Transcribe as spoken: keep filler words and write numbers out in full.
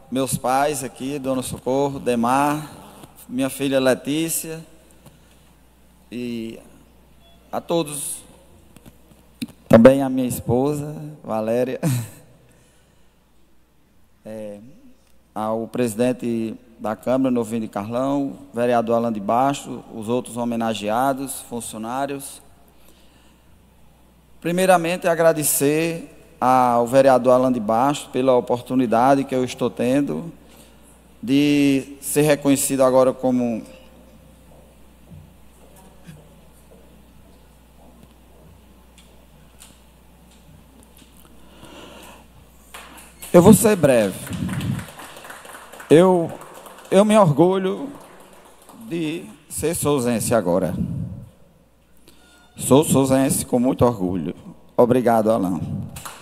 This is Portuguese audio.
meus pais aqui, Dona Socorro, Demar, minha filha Letícia e a todos, também a minha esposa, Valéria, é, ao presidente da Câmara, Novinho de Carlão, vereador Alan de Baixo, os outros homenageados, funcionários. Primeiramente, agradecer ao vereador Alan de Baixo pela oportunidade que eu estou tendo de ser reconhecido agora como eu vou ser breve. Eu, eu me orgulho de ser souzense agora. Sou souzense com muito orgulho. Obrigado, Alan.